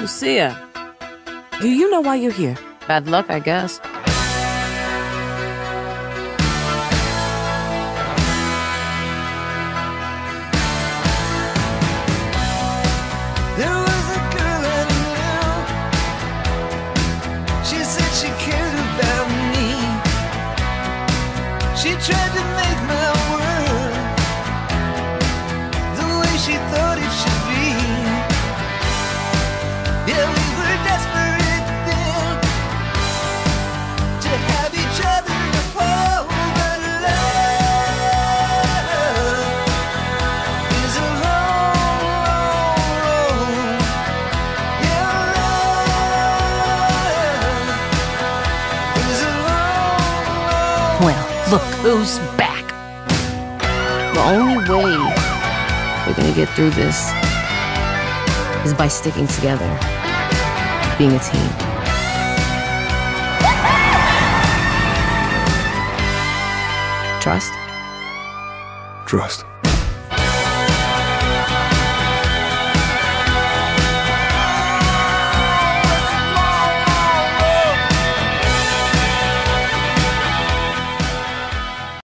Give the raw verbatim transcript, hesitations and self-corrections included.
Lucia, do you know why you're here? Bad luck, I guess. There was a girl I knew. She said she cared about me. She tried to make my world the way she thought it should be. Yeah, we were desperate then to have each other to hold, but love is a long, long road. Yeah, love is a long, long Well, look who's back. The only way we're gonna get through this is by sticking together, being a team. Trust? Trust.